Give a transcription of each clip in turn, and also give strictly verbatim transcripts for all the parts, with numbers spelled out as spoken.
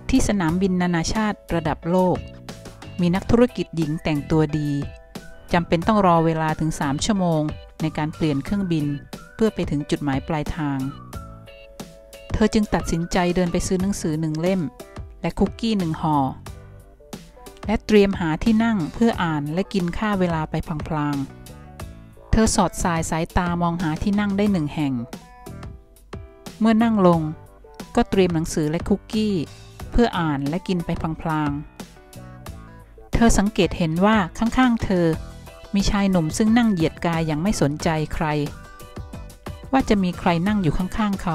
ที่สนามบินนานาชาติระดับโลกมีนักธุรกิจหญิงแต่งตัวดีจำเป็นต้องรอเวลาถึงสามชั่วโมงในการเปลี่ยนเครื่องบินเพื่อไปถึงจุดหมายปลายทางเธอจึงตัดสินใจเดินไปซื้อหนังสือหนึ่งเล่มและคุกกี้หนึ่งห่อและเตรียมหาที่นั่งเพื่ออ่านและกินค่าเวลาไปพลางๆเธอสอดสายสายตามองหาที่นั่งได้หนึ่งแห่งเมื่อนั่งลงก็เตรียมหนังสือและคุกกี้เพื่ออ่านและกินไปพลางๆเธอสังเกตเห็นว่าข้างๆเธอมีชายหนุ่มซึ่งนั่งเหยียดกายอย่างไม่สนใจใครว่าจะมีใครนั่งอยู่ข้างๆเขา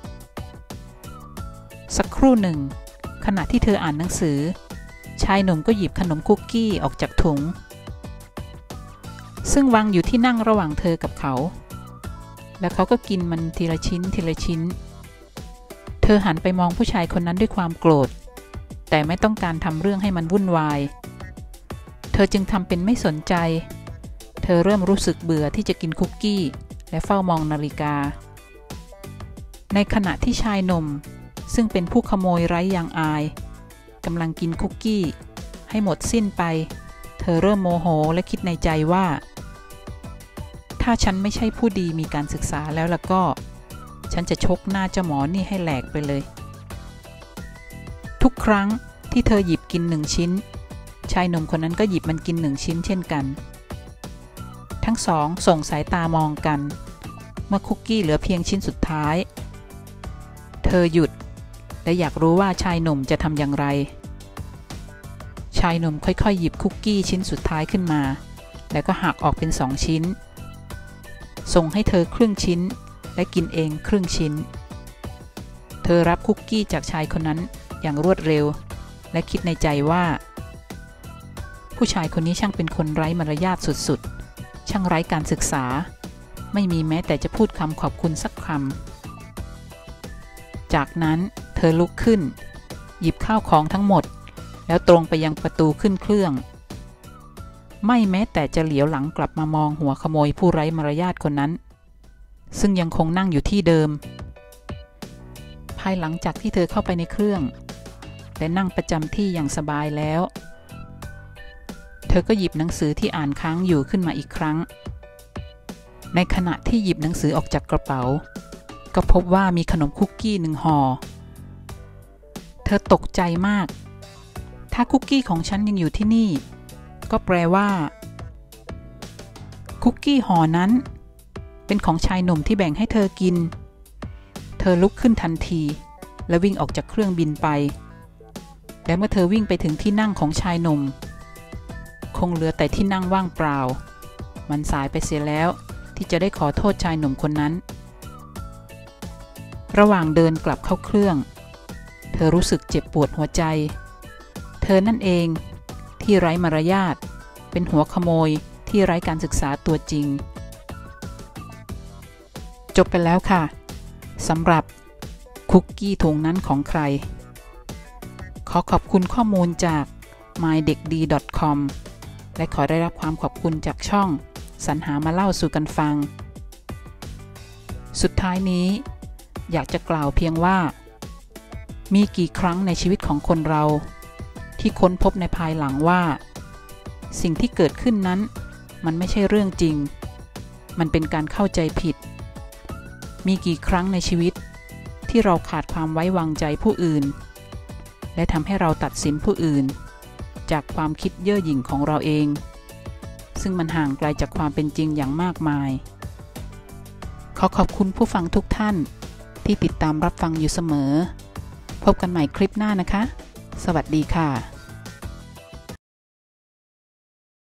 สักครู่หนึ่งขณะที่เธออ่านหนังสือชายหนุ่มก็หยิบขนมคุกกี้ออกจากถุงซึ่งวางอยู่ที่นั่งระหว่างเธอกับเขาแล้วเขาก็กินมันทีละชิ้นทีละชิ้นเธอหันไปมองผู้ชายคนนั้นด้วยความโกรธแต่ไม่ต้องการทำเรื่องให้มันวุ่นวายเธอจึงทำเป็นไม่สนใจเธอเริ่มรู้สึกเบื่อที่จะกินคุกกี้และเฝ้ามองนาฬิกาในขณะที่ชายหนุ่มซึ่งเป็นผู้ขโมยไร้ยางอายกำลังกินคุกกี้ให้หมดสิ้นไปเธอเริ่มโมโหและคิดในใจว่าถ้าฉันไม่ใช่ผู้ดีมีการศึกษาแล้วล่ะก็ฉันจะชกหน้าเจ้าหมอนี่ให้แหลกไปเลยทุกครั้งที่เธอหยิบกินหนึ่งชิ้นชายหนุ่มคนนั้นก็หยิบมันกินหนึ่งชิ้นเช่นกันทั้งสองส่งสายตามองกันเมื่อคุกกี้เหลือเพียงชิ้นสุดท้ายเธอหยุดและอยากรู้ว่าชายหนุ่มจะทำอย่างไรชายหนุ่มค่อยๆหยิบคุกกี้ชิ้นสุดท้ายขึ้นมาแล้วก็หักออกเป็นสองชิ้นส่งให้เธอครึ่งชิ้นและกินเองครึ่งชิ้นเธอรับคุกกี้จากชายคนนั้นอย่างรวดเร็วและคิดในใจว่าผู้ชายคนนี้ช่างเป็นคนไร้มารยาทสุดๆช่างไร้การศึกษาไม่มีแม้แต่จะพูดคำขอบคุณสักคำจากนั้นเธอลุกขึ้นหยิบข้าวของทั้งหมดแล้วตรงไปยังประตูขึ้นเครื่องไม่แม้แต่จะเหลียวหลังกลับมามองหัวขโมยผู้ไร้มารยาทคนนั้นซึ่งยังคงนั่งอยู่ที่เดิมภายหลังจากที่เธอเข้าไปในเครื่องและนั่งประจำที่อย่างสบายแล้วเธอก็หยิบหนังสือที่อ่านค้างอยู่ขึ้นมาอีกครั้งในขณะที่หยิบหนังสือออกจากกระเป๋าก็พบว่ามีขนมคุกกี้หนึ่งห่อเธอตกใจมากถ้าคุกกี้ของฉันยังอยู่ที่นี่ก็แปลว่าคุกกี้ห่อนั้นเป็นของชายหนุ่มที่แบ่งให้เธอกินเธอลุกขึ้นทันทีและวิ่งออกจากเครื่องบินไปและเมื่อเธอวิ่งไปถึงที่นั่งของชายหนุ่มคงเหลือแต่ที่นั่งว่างเปล่ามันสายไปเสียแล้วที่จะได้ขอโทษชายหนุ่มคนนั้นระหว่างเดินกลับเข้าเครื่องเธอรู้สึกเจ็บปวดหัวใจเธอนั่นเองที่ไร้มารยาทเป็นหัวขโมยที่ไร้การศึกษาตัวจริงจบไปแล้วค่ะสำหรับคุกกี้ถุงนั้นของใครขอขอบคุณข้อมูลจาก มายเด็กดี ดอท คอม และขอได้รับความขอบคุณจากช่องสรรหามาเล่าสู่กันฟังสุดท้ายนี้อยากจะกล่าวเพียงว่ามีกี่ครั้งในชีวิตของคนเราที่ค้นพบในภายหลังว่าสิ่งที่เกิดขึ้นนั้นมันไม่ใช่เรื่องจริงมันเป็นการเข้าใจผิดมีกี่ครั้งในชีวิตที่เราขาดความไว้วางใจผู้อื่นและทำให้เราตัดสินผู้อื่นจากความคิดเย่อหยิ่งของเราเองซึ่งมันห่างไกลจากความเป็นจริงอย่างมากมายขอขอบคุณผู้ฟังทุกท่านที่ติดตามรับฟังอยู่เสมอพบกันใหม่คลิปหน้านะคะสวัสดีค่ะ